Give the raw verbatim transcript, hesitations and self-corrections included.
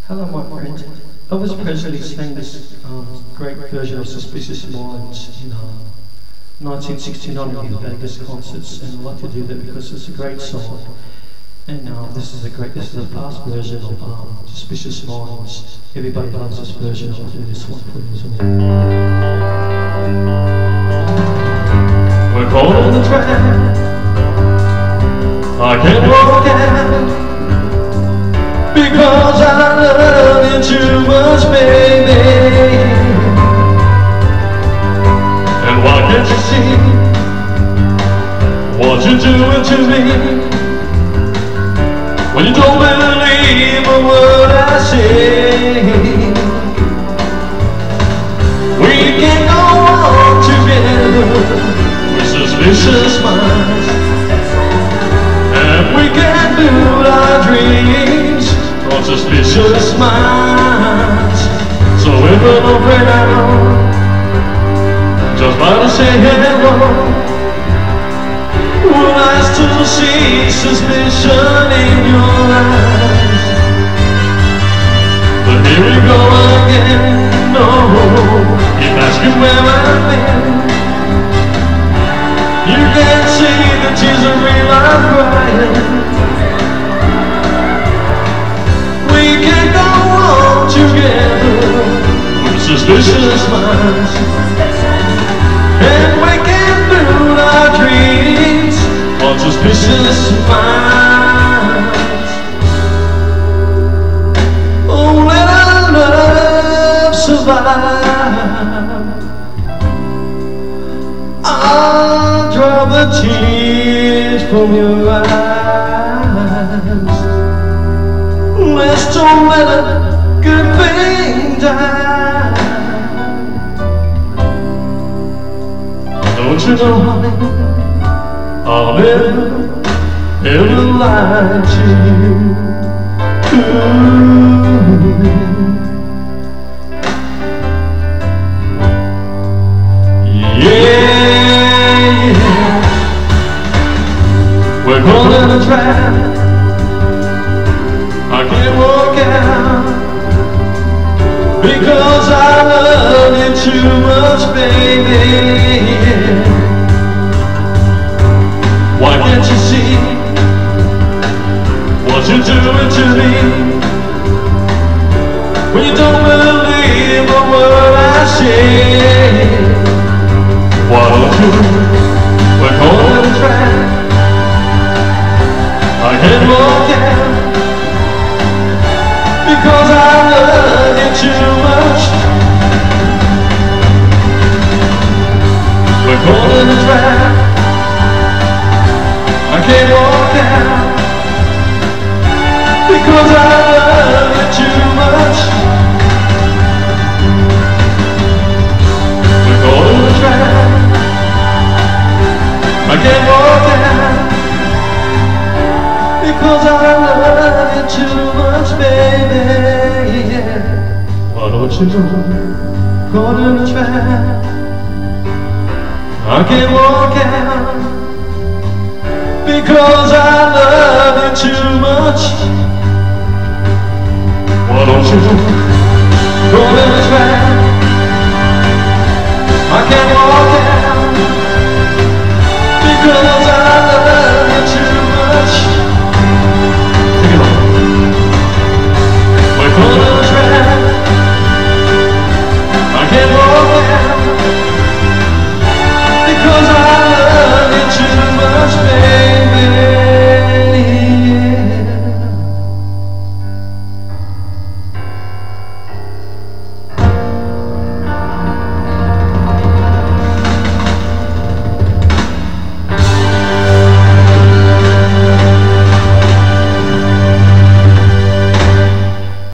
Hello, my friend. Elvis Presley sang this um, great version of Suspicious Minds in um, nineteen sixty-nine at his Vegas concerts, and I like to do that because it's a great song. And um, this is a great, this is a fast version of um, Suspicious Minds. Everybody loves this version. I'll do this one for you as well. We're caught on the track. I can't walk out because I love you too much, baby. And why can't you see what you're doing to me when you don't believe a word I say? We can go on together with suspicious minds, and we can build our dreams on suspicious minds. So if I'm afraid I know, just by to say hello, well, I still see suspicion in your eyes. But here we go again, no, keep asking where I've been. You can't see the tears of real I'm crying. We can go on together with suspicious minds, and we can build our dreams on suspicious minds. Oh, let our love survive. I'll drop the tears from your eyes. Let's don't let a good thing die. Don't you know, honey, I'll never, ever lie to you. Ooh. Yeah, yeah. We're calling a trap. I can't walk out because I love you too much, baby. Why can't you see what you're doing to me when you don't believe a word I say? Why don't you, we're calling a trap. I can't walk out because I love you too much. We're caught in a trap. I can't walk out because I love you too much. We're caught in a trap. I can't walk out because I love you too much, baby. Yeah. Why don't you know, caught in a trap. I can't walk out because I love you too much. Why don't you know?